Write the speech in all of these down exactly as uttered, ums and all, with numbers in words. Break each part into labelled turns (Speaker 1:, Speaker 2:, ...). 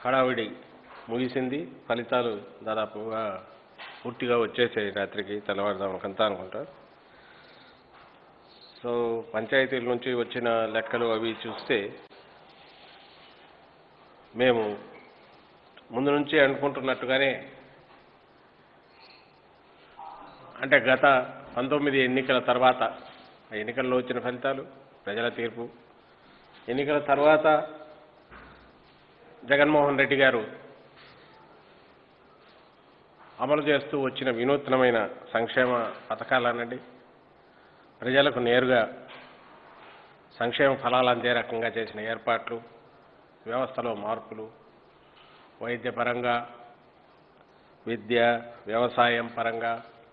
Speaker 1: హడావిడి ముగిసింది. ఫలితాలు దాదాపుగా పూర్తిగా వచ్చేసాయి రాత్రికి తెల్లవారుజాముకంతా అనుకుంటా. సో పంచాయతీల నుంచి వచ్చిన లెక్కలు అవి చూస్తే మేము ముందు నుంచి అనుకుంటున్నట్టుగానే అంటే గత పంతొమ్మిది ఎన్నికల తర్వాత ఆ ఎన్నికల్లో వచ్చిన ఫలితాలు ప్రజల తీర్పు, ఎన్నికల తర్వాత జగన్మోహన్ రెడ్డి గారు అమలు చేస్తూ వచ్చిన వినూత్నమైన సంక్షేమ పథకాలనండి, ప్రజలకు నేరుగా సంక్షేమ ఫలాలు అందే రకంగా చేసిన ఏర్పాట్లు, వ్యవస్థలో మార్పులు, వైద్యపరంగా, విద్య, వ్యవసాయం పరంగా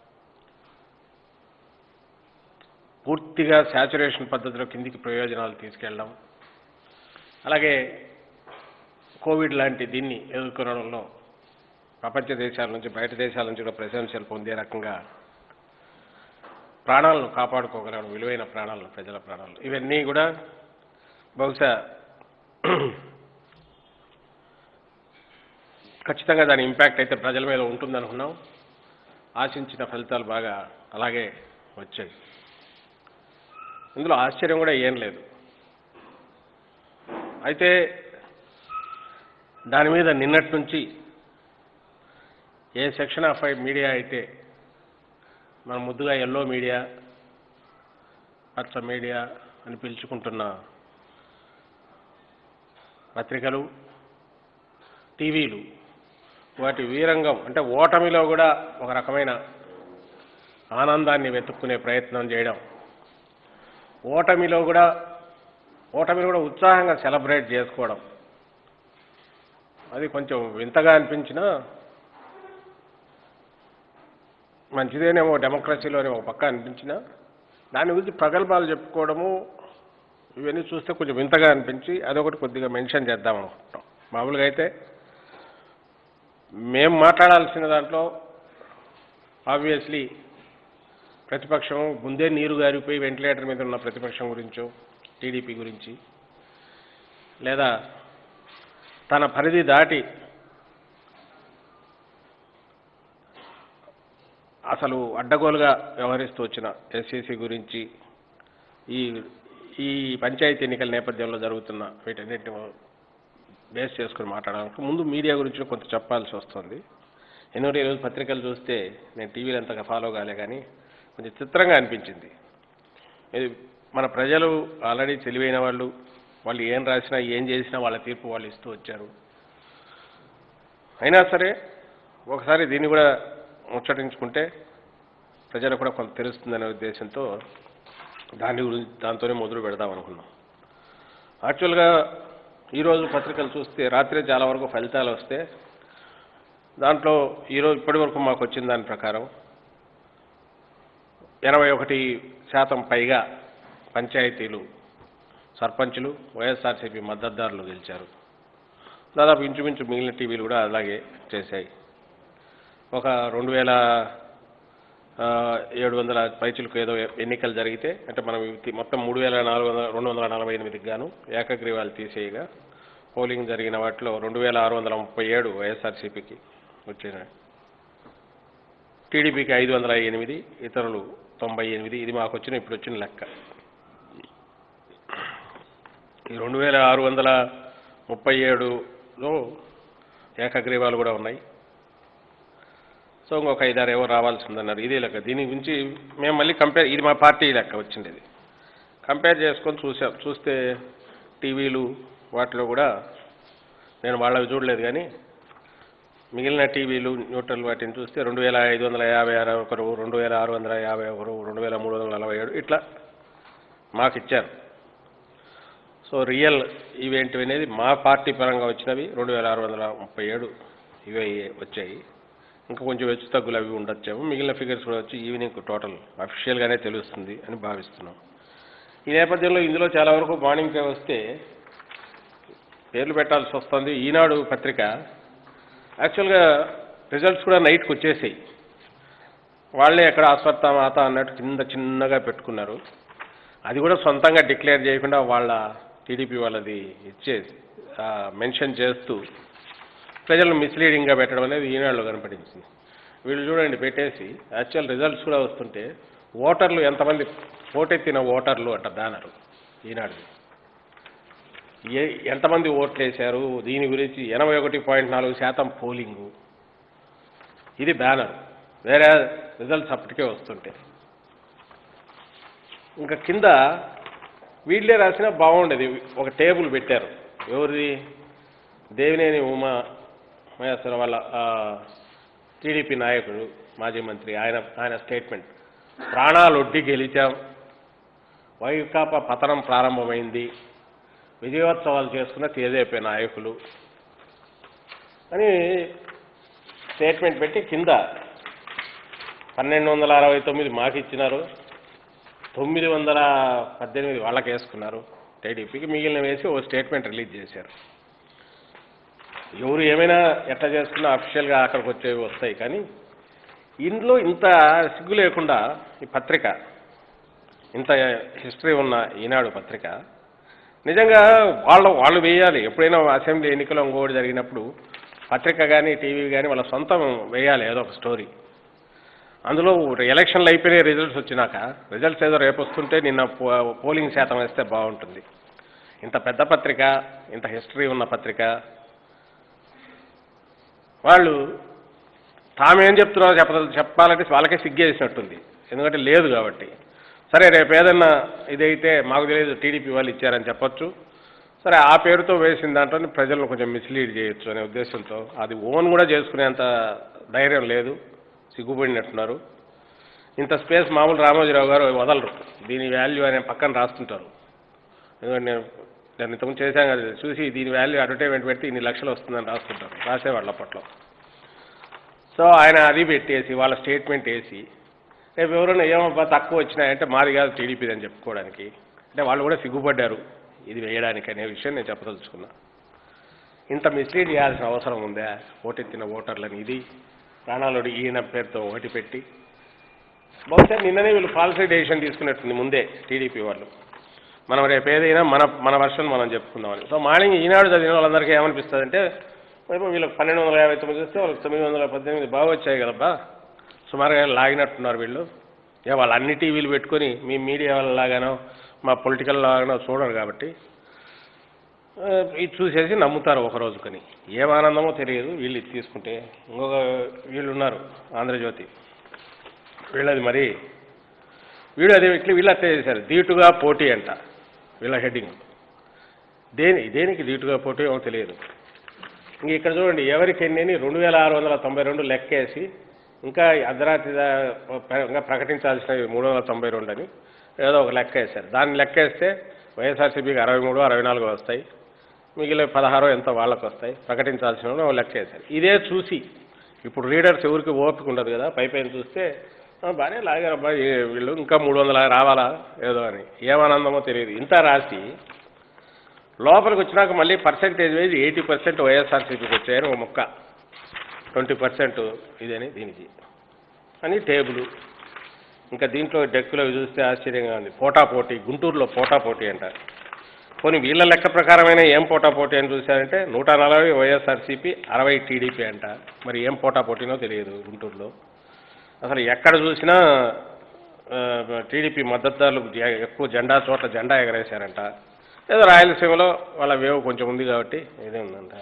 Speaker 1: పూర్తిగా శాచురేషన్ పద్ధతిలో కిందికి ప్రయోజనాలు తీసుకెళ్ళడం, అలాగే కోవిడ్ లాంటి దీన్ని ఎదుర్కొనడంలో ప్రపంచ దేశాల నుంచి బయట దేశాల నుంచి కూడా ప్రశంసలు పొందే రకంగా ప్రాణాలను కాపాడుకోగలడం, విలువైన ప్రాణాలను, ప్రజల ప్రాణాలను, ఇవన్నీ కూడా బహుశా ఖచ్చితంగా దాని ఇంపాక్ట్ అయితే ప్రజల మీద ఉంటుందనుకున్నాం. ఆశించిన ఫలితాలు బాగా అలాగే వచ్చాయి. ఇందులో ఆశ్చర్యం కూడా ఏం లేదు. అయితే దాని మీద నిన్నటి నుంచి a section of five media అయితే మనం ముద్దుగా ఎల్లో మీడియా, పచ్చ మీడియా అని పిలుచుకుంటున్న పత్రికలు, టీవీలు వాటి వీరంగం అంటే ఓటమిలో కూడా ఒక రకమైన ఆనందాన్ని వెతుక్కునే ప్రయత్నం చేయడం, ఓటమిలో కూడా ఓటమిలో కూడా ఉత్సాహంగా సెలబ్రేట్ చేసుకోవడం, అది కొంచెం వింతగా అనిపించినా మంచిదేనేమో డెమోక్రసీలోనే ఒక పక్క అనిపించినా దాని గురించి ప్రగల్భాలు చెప్పుకోవడము ఇవన్నీ చూస్తే కొంచెం వింతగా అనిపించి అదొకటి కొద్దిగా మెన్షన్ చేద్దాం అనుకుంటాం. మామూలుగా అయితే మేము మాట్లాడాల్సిన దాంట్లో ఆబ్వియస్లీ ప్రతిపక్షం ముందే నీరు గారిపోయి వెంటిలేటర్ మీద ఉన్న ప్రతిపక్షం గురించో, టీడీపీ గురించి, లేదా తన పరిధి దాటి అసలు అడ్డగోలుగా వ్యవహరిస్తూ వచ్చిన ఎస్సీసీ గురించి, ఈ ఈ పంచాయతీ ఎన్నికల నేపథ్యంలో జరుగుతున్న వీటన్నిటిని బేస్ చేసుకుని మాట్లాడాలంటే ముందు మీడియా గురించి కొంత చెప్పాల్సి వస్తుంది. ఎందుకంటే ఈరోజు పత్రికలు చూస్తే నేను టీవీలో అంతగా ఫాలో కాలే కానీ కొంచెం చిత్రంగా అనిపించింది. ఇది మన ప్రజలు ఆల్రెడీ తెలివైన వాళ్ళు, వాళ్ళు ఏం రాసినా ఏం చేసినా వాళ్ళ తీర్పు వాళ్ళు ఇస్తూ వచ్చారు. అయినా సరే ఒకసారి దీన్ని కూడా ముచ్చటించుకుంటే ప్రజలకు కూడా కొంత తెలుస్తుందనే ఉద్దేశంతో దాని గురించి దాంతోనే మొదలు పెడదాం అనుకున్నాం. యాక్చువల్గా ఈరోజు పత్రికలు చూస్తే రాత్రి చాలా వరకు ఫలితాలు వస్తే దాంట్లో ఈరోజు ఇప్పటి వరకు మాకు వచ్చిన దాని ప్రకారం ఎనభై ఒకటి శాతం పైగా పంచాయతీలు సర్పంచులు వైఎస్ఆర్సీపీ మద్దతుదారులు గెలిచారు. దాదాపు ఇంచుమించు మిగిలిన టీవీలు కూడా అలాగే చేశాయి. ఒక రెండు వేల ఏడు వందల పైచులకు ఏదో ఎన్నికలు జరిగితే అంటే మనం మొత్తం మూడు వేల నాలుగు వందల రెండు వందల నలభై ఎనిమిదికి గాను ఏకగ్రీవాలు తీసేయగా పోలింగ్ జరిగిన వాటిలో రెండు వేల ఆరు వందల ముప్పై ఏడు వైఎస్ఆర్సీపీకి వచ్చినాయి, టీడీపీకి ఐదు వందల ఎనిమిది, ఇతరులు తొంభై ఎనిమిది. ఇది మాకు వచ్చిన ఇప్పుడు వచ్చిన లెక్క. ఈ రెండు వేల ఆరు వందల ముప్పై ఏడులో ఏకగ్రీవాలు కూడా ఉన్నాయి. సో ఇంకొక ఐదారు ఏవో రావాల్సి ఉందన్నారు. ఇదే లెక్క. దీని గురించి మేము మళ్ళీ కంపేర్, ఇది మా పార్టీ లెక్క వచ్చిండేది, కంపేర్ చేసుకొని చూసాం. చూస్తే టీవీలు వాటిలో కూడా నేను వాళ్ళవి చూడలేదు కానీ మిగిలిన టీవీలు న్యూట్రల్ వాటిని చూస్తే రెండు వేల ఐదు వందల యాభై ఆరు ఒకరు, రెండు వేల ఆరు వందల యాభై ఒకరు, రెండు వేల మూడు వందల నలభై ఏడు ఇట్లా మాకు ఇచ్చారు. సో రియల్ ఈవెంట్ అనేది మా పార్టీ పరంగా వచ్చినవి రెండు వేల ఆరు వందల ముప్పై ఏడు ఇవే వచ్చాయి. ఇంకా కొంచెం హెచ్చు తగ్గులు అవి ఉండొచ్చాము. మిగిలిన ఫిగర్స్ కూడా వచ్చి ఈవినింగ్ టోటల్ అఫీషియల్గానే తెలుస్తుంది అని భావిస్తున్నాం. ఈ నేపథ్యంలో ఇందులో చాలా వరకు మార్నింగ్ వస్తే పేర్లు పెట్టాల్సి వస్తుంది. ఈనాడు పత్రిక యాక్చువల్గా రిజల్ట్స్ కూడా నైట్కి వచ్చేసాయి. వాళ్ళే ఎక్కడ అశ్వత్థ మాత అన్నట్టు కింద చిన్నగా పెట్టుకున్నారు. అది కూడా సొంతంగా డిక్లేర్ చేయకుండా వాళ్ళ టీడీపీ వాళ్ళది ఇచ్చేసి మెన్షన్ చేస్తూ ప్రజలను మిస్లీడింగ్గా పెట్టడం అనేది ఈనాడులో కనపడించింది. వీళ్ళు చూడండి పెట్టేసి యాక్చువల్ రిజల్ట్స్ కూడా వస్తుంటే ఓటర్లు ఎంతమంది ఓటెత్తిన ఓటర్లు అంట బ్యానరు ఈనాడు ఏ ఎంతమంది ఓట్లు వేశారు దీని గురించి ఎనభై ఒకటి పాయింట్ నాలుగు శాతం పోలింగు, ఇది బ్యానర్. వేరే రిజల్ట్స్ అప్పటికే వస్తుంటే ఇంకా కింద వీళ్ళే రాసినా బాగుండేది. ఒక టేబుల్ పెట్టారు, ఎవరిది, దేవినేని ఉమా మహేశ్వర వాళ్ళ టీడీపీ నాయకుడు మాజీ మంత్రి, ఆయన ఆయన స్టేట్మెంట్, ప్రాణాలొడ్డి గెలిచాం, వైకాపా పతనం ప్రారంభమైంది, విజయోత్సవాలు చేసుకున్న తేదేపీ నాయకులు అని స్టేట్మెంట్ పెట్టి కింద పన్నెండు వందల అరవై తొమ్మిది మాకు ఇచ్చినారు, తొమ్మిది వందల పద్దెనిమిది వాళ్ళకి వేసుకున్నారు టీడీపీకి, మిగిలిన వేసి ఓ స్టేట్మెంట్ రిలీజ్ చేశారు. ఎవరు ఏమైనా ఎట్లా చేసుకున్నా అఫీషియల్గా అక్కడికి వచ్చేవి వస్తాయి. కానీ ఇందులో ఇంత సిగ్గు లేకుండా ఈ పత్రిక, ఇంత హిస్టరీ ఉన్న ఈనాడు పత్రిక నిజంగా వాళ్ళ వాళ్ళు వేయాలి. ఎప్పుడైనా అసెంబ్లీ ఎన్నికలు ఇంకోటి జరిగినప్పుడు పత్రిక కానీ టీవీ కానీ వాళ్ళ సొంతం వేయాలి ఏదో ఒక స్టోరీ. అందులో ఎలక్షన్లు అయిపోయిన రిజల్ట్స్ వచ్చినాక రిజల్ట్స్ ఏదో రేపు వస్తుంటే నిన్న పోలింగ్ శాతం వేస్తే బాగుంటుంది. ఇంత పెద్ద పత్రిక, ఇంత హిస్టరీ ఉన్న పత్రిక వాళ్ళు తామేం చెప్తున్నారో చెప్ప చెప్పాలంటే వాళ్ళకే సిగ్గేసినట్టుంది, ఎందుకంటే లేదు కాబట్టి. సరే రేపు ఏదన్నా ఇదైతే మాకు తెలియదు టీడీపీ వాళ్ళు ఇచ్చారని చెప్పొచ్చు, సరే ఆ పేరుతో వేసిన దాంట్లో ప్రజలను కొంచెం మిస్లీడ్ చేయొచ్చు అనే ఉద్దేశంతో అది ఓన్ కూడా చేసుకునేంత ధైర్యం లేదు, సిగ్గుపడినట్టున్నారు. ఇంత స్పేస్ మామూలు రామోజీరావు గారు వదలరు, దీని వాల్యూ అనే పక్కన రాస్తుంటారు. ఎందుకంటే నేను నేను ఇంతకుముందు చేశాను కదా, చూసి దీని వాల్యూ అడ్వర్టైజ్మెంట్ పెట్టి ఇన్ని లక్షలు వస్తుందని రాస్తుంటారు, రాసేవాళ్ళు అప్పట్లో. సో ఆయన అది పెట్టేసి వాళ్ళ స్టేట్మెంట్ వేసి రేపు ఎవరైనా ఏమబ్బా తక్కువ వచ్చినాయంటే మాది కాదు టీడీపీ అని చెప్పుకోవడానికి, అంటే వాళ్ళు కూడా సిగ్గుపడ్డారు ఇది వేయడానికి అనే విషయం నేను చెప్పదలుచుకున్నా. ఇంత మిస్లీడ్ చేయాల్సిన అవసరం ఉందా ఓటెత్తిన ఓటర్లని? ఇది ప్రాణాలుడి ఈయన పేరుతో ఒకటి పెట్టి బహుశా నిన్ననే వీళ్ళు పాలసీ డెసిషన్ తీసుకున్నట్టుంది ముందే టీడీపీ వాళ్ళు, మనం రేపు ఏదైనా మన మన వర్షన్ మనం చెప్పుకుందామని. సో మార్నింగ్ ఈనాడు చదివిన వాళ్ళందరికీ ఏమనిపిస్తుంది అంటే వీళ్ళకి పన్నెండు వందల యాభై తొమ్మిది వస్తే వాళ్ళకి తొమ్మిది వందల పద్దెనిమిది బాగా వచ్చాయి కదబ్బా, సుమారుగా లాగినట్టున్నారు వీళ్ళు. ఏ వాళ్ళు అన్ని టీవీలు పెట్టుకొని మీ మీడియా వాళ్ళలాగానో మా పొలిటికల్ లాగానో చూడరు కాబట్టి ఇది చూసేసి నమ్ముతారు ఒకరోజు. కానీ ఏం ఆనందమో తెలియదు వీళ్ళు ఇది తీసుకుంటే. ఇంకొక వీళ్ళు ఉన్నారు ఆంధ్రజ్యోతి, వీళ్ళది మరి వీళ్ళు అదే ఇట్లా వీళ్ళు అట్లే చేశారు, ధీటుగా పోటీ అంట వీళ్ళ హెడ్డింగ్. దేని దేనికి ధీటుగా పోటీ ఏమో తెలియదు. ఇంక ఇక్కడ చూడండి ఎవరికి ఎన్ని రెండు వేల ఆరు వందల తొంభై రెండు లెక్కేసి ఇంకా అర్ధరాత్రి ఇంకా ప్రకటించాల్సినవి మూడు వందల తొంభై రెండు అని ఏదో ఒక లెక్క వేశారు. దాన్ని లెక్కేస్తే వైఎస్ఆర్సీపీకి అరవై మూడు అరవై నాలుగు వస్తాయి, మిగిలిన పదహారో ఎంతో వాళ్ళకు వస్తాయి, ప్రకటించాల్సిన లెక్క వేశారు. ఇదే చూసి ఇప్పుడు రీడర్స్ ఎవరికి ఓపిక ఉండదు కదా, పై పైన చూస్తే బాగానే లాగారు అబ్బాయి వీళ్ళు ఇంకా మూడు వందల రావాలా ఏదో అని, ఏమానందమో తెలియదు. ఇంత రాసి లోపలికి వచ్చినాక మళ్ళీ పర్సెంటేజ్ వైజ్ ఎయిటీ పర్సెంట్ వైఎస్ఆర్సీపీకి వచ్చాయని ఒక మొక్క, ట్వంటీ పర్సెంట్ ఇదని దీనికి అని టేబుల్. ఇంకా దీంట్లో డెక్కులో చూస్తే ఆశ్చర్యంగా ఉంది, పోటాపోటీ, గుంటూరులో పోటాపోటీ అంటారు. పోనీ వీళ్ళ లెక్క ప్రకారమైన ఏం పోటాపోటీ అని చూశారంటే నూట నలభై వైఎస్ఆర్సీపీ అరవై టీడీపీ అంట. మరి ఏం పోటాపోటీనో తెలియదు గుంటూరులో. అసలు ఎక్కడ చూసినా టీడీపీ మద్దతుదారులు ఎక్కువ జెండా చోట్ల జెండా ఎగరేశారంట. ఏదో రాయలసీమలో వాళ్ళ వేవ్ కొంచెం ఉంది కాబట్టి ఇదే ఉందంట.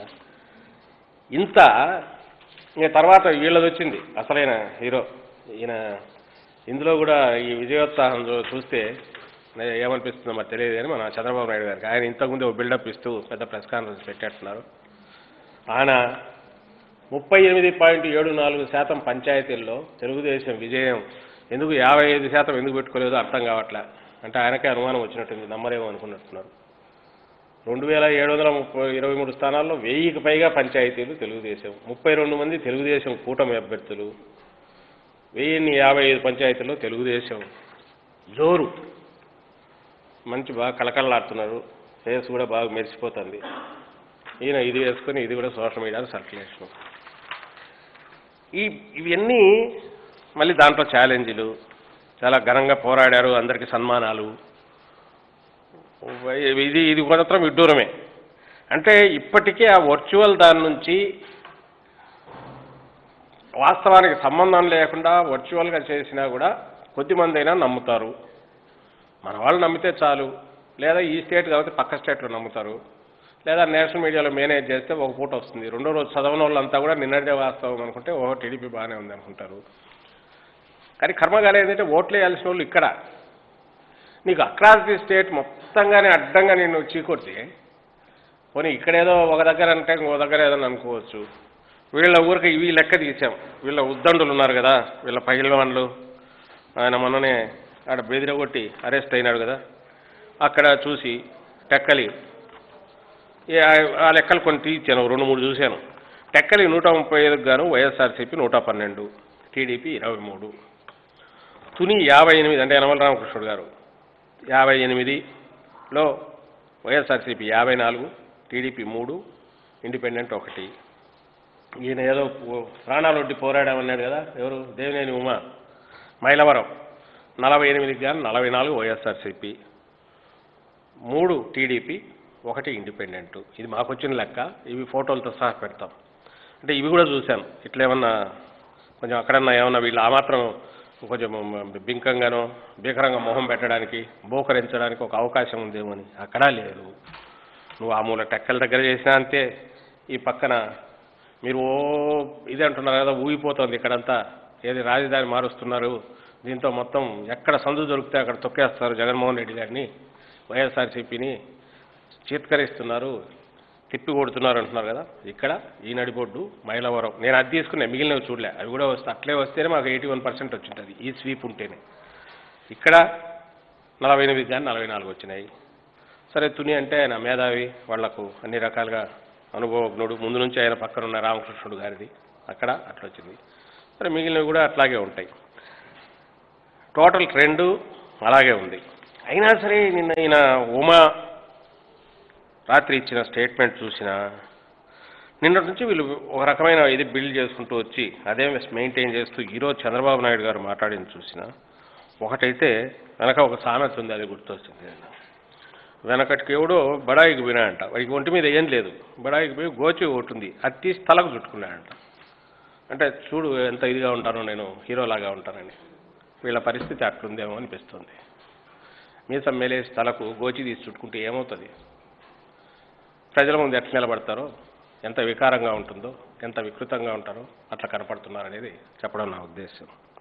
Speaker 1: ఇంత ఇంక తర్వాత వీళ్ళది వచ్చింది అసలైన హీరో ఈయన. ఇందులో కూడా ఈ విజయోత్సాహం చూస్తే ఏమనిపిస్తుందో మరి తెలియదు కానీ మన చంద్రబాబు నాయుడు గారికి ఆయన ఇంతకుముందు ఒక బిల్డప్ ఇస్తూ పెద్ద ప్రెస్ కాన్ఫరెన్స్ పెట్టేస్తున్నారు. ఆయన ముప్పై ఎనిమిది పాయింట్ ఏడు నాలుగు శాతం పంచాయతీల్లో తెలుగుదేశం విజయం, ఎందుకు యాభై ఐదు శాతం ఎందుకు పెట్టుకోలేదో అర్థం కావట్లే. అంటే ఆయనకే అనుమానం వచ్చినట్టుంది, నమ్మరేమో అనుకున్నట్టున్నారు. రెండు వేల ఏడు వందల ముప్పై ఇరవై మూడు స్థానాల్లో వెయ్యికి పైగా పంచాయతీలు తెలుగుదేశం, ముప్పై రెండు మంది తెలుగుదేశం కూటమి అభ్యర్థులు, వెయ్యిన్ని యాభై ఐదు పంచాయతీల్లో తెలుగుదేశం జోరు. మంచి బాగా కళకళలాడుతున్నారు, ఫేస్ కూడా బాగా మెరిసిపోతుంది. ఈయన ఇది వేసుకొని ఇది కూడా సోషల్ మీడియాలో సర్క్యులేషన్. ఈ ఇవన్నీ మళ్ళీ దాంట్లో ఛాలెంజ్లు, చాలా ఘనంగా పోరాడారు, అందరికీ సన్మానాలు. ఇది ఇది మాత్రం విడ్డూరమే. అంటే ఇప్పటికే ఆ వర్చువల్ దాని నుంచి వాస్తవానికి సంబంధం లేకుండా వర్చువల్గా చేసినా కూడా కొద్దిమంది అయినా నమ్ముతారు. మన వాళ్ళు నమ్మితే చాలు, లేదా ఈ స్టేట్ కాబట్టి పక్క స్టేట్లో నమ్ముతారు, లేదా నేషనల్ మీడియాలో మేనేజ్ చేస్తే ఒక పూట వస్తుంది. రెండో రోజు చదవని వాళ్ళంతా కూడా నిన్నటిదే వాస్తవం అనుకుంటే ఓహో టీడీపీ బాగానే ఉంది అనుకుంటారు. కానీ కర్మగాలి ఏంటంటే ఓట్లు వేయాల్సిన వాళ్ళు ఇక్కడ నీకు అక్రాస్ ది స్టేట్ మొత్తంగానే అడ్డంగా నేను చీకొడితే పోనీ ఇక్కడేదో ఒక దగ్గర అంటే ఇంకో దగ్గర ఏదైనా అనుకోవచ్చు. వీళ్ళ ఊరికి ఇవి లెక్క తీసాం. వీళ్ళ ఉద్దండులు ఉన్నారు కదా, వీళ్ళ పైల్వాన్లు, ఆయన మొన్ననే ఆడ బెదిరగొట్టి అరెస్ట్ అయినాడు కదా, అక్కడ చూసి టెక్కలి ఆ లెక్కలు కొన్ని తీర్చాను, రెండు మూడు చూశాను. టెక్కలి నూట ముప్పై ఐదుకు గాను వైఎస్ఆర్సీపీ నూట పన్నెండు, టీడీపీ ఇరవై మూడు, తుని యాభై ఎనిమిది అంటే యనమల రామకృష్ణుడు గారు యాభై ఎనిమిదిలో వైఎస్ఆర్సీపీ యాభై నాలుగు, టీడీపీ మూడు, ఇండిపెండెంట్ ఒకటి. ఈయన ఏదో ప్రాణాలొడ్డి పోరాడామన్నాడు కదా, ఎవరు దేవినేని ఉమా, మైలవరం నలభై ఎనిమిదికి గాను నలభై నాలుగు వైఎస్ఆర్సీపీ, మూడు టీడీపీ, ఒకటి ఇండిపెండెంట్. ఇది మాకు వచ్చిన లెక్క. ఇవి ఫోటోలతో సహా పెడతాం. అంటే ఇవి కూడా చూశాను. ఇట్లా ఏమన్నా కొంచెం అక్కడన్నా ఏమన్నా వీళ్ళు ఆ మాత్రం కొంచెం బింకంగానో భీకరంగా మొహం పెట్టడానికి బోకరించడానికి ఒక అవకాశం ఉందేమో అని. అక్కడా లేదు. నువ్వు ఆ మూల టెక్కల దగ్గర చేసినా అంతే, ఈ పక్కన మీరు ఓ ఇది అంటున్నారు కదా, ఊగిపోతుంది ఇక్కడంతా, ఏది రాజధాని మారుస్తున్నారు, దీంతో మొత్తం ఎక్కడ సందు దొరికితే అక్కడ తొక్కేస్తారు జగన్మోహన్ రెడ్డి గారిని, వైఎస్ఆర్సీపీని చీత్కరిస్తున్నారు, తిప్పి కొడుతున్నారు అంటున్నారు కదా. ఇక్కడ ఈ నడిబొడ్డు మైలవరం నేను అది తీసుకున్నా, మిగిలినవి చూడలే. అవి కూడా వస్తే అట్లే వస్తేనే మాకు ఎయిటీ వన్ పర్సెంట్ వచ్చింటుంది ఈ స్వీప్ ఉంటేనే. ఇక్కడ నలభై ఎనిమిది కానీ నలభై నాలుగు వచ్చినాయి. సరే తుని అంటే ఆయన మేధావి, వాళ్లకు అన్ని రకాలుగా అనుభవజ్ఞుడు, ముందు నుంచి ఆయన పక్కన ఉన్న రామకృష్ణుడు గారిది, అక్కడ అట్లా వచ్చింది. సరే మిగిలినవి కూడా అట్లాగే ఉంటాయి. టోటల్ ట్రెండు అలాగే ఉంది. అయినా సరే నిన్న ఈయన ఉమా రాత్రి ఇచ్చిన స్టేట్మెంట్ చూసినా నిన్నటి నుంచి వీళ్ళు ఒక రకమైన ఇది బిల్డ్ చేసుకుంటూ వచ్చి అదే మెయింటైన్ చేస్తూ ఈరోజు చంద్రబాబు నాయుడు గారు మాట్లాడింది చూసినా ఒకటైతే వెనక ఒక సామెత ఉంది, అది గుర్తొచ్చింది. వెనకటికి ఎవడో బడాయికి పోయినాడంట, వాడికి ఒంటి మీద ఏం లేదు, బడాయికి పోయి గోచి ఒకటి ఉంది, అది తీసి తలకు చుట్టుకున్నాడంట. అంటే చూడు ఎంత ఇదిగా ఉంటానో నేను, హీరోలాగా ఉంటానని. వీళ్ళ పరిస్థితి అట్లుందేమో అనిపిస్తుంది. మీసం మేలేసి తలకు గోచి తీసి చుట్టుకుంటే ఏమవుతుంది? ప్రజల ముందు ఎట్లా నిలబడతారో, ఎంత వికారంగా ఉంటుందో, ఎంత వికృతంగా ఉంటారో అట్లా కనపడుతున్నారనేది చెప్పడం నా ఉద్దేశం.